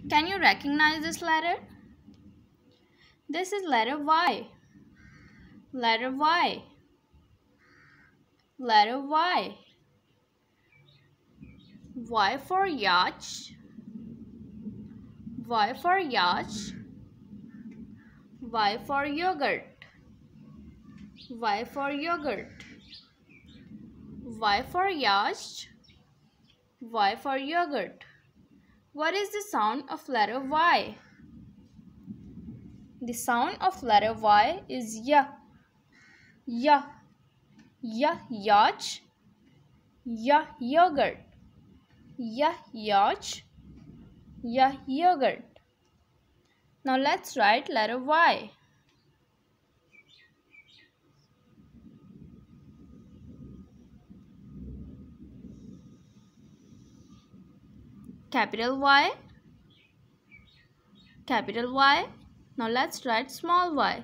Can you recognize this letter? This is letter Y. Letter Y. Letter Y. Y for yacht. Y for yacht. Y for yogurt. Y for yogurt. Y for yacht. Y for yogurt. What is the sound of letter Y? The sound of letter Y is ya. Ya. Ya yacht. Ya yogurt. Ya yacht. Ya yogurt. Now let's write letter Y. Capital Y. Capital Y. Now let's write small y.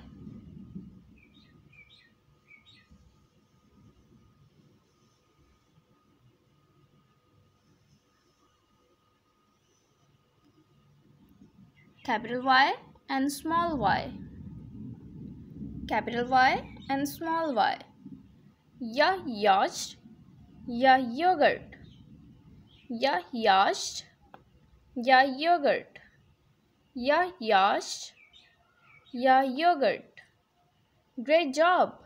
Capital Y and small y. Capital Y and small y. Ya yacht. Ya yogurt. Ya yacht. Ya yogurt. Ya yacht. Ya yogurt. Great job!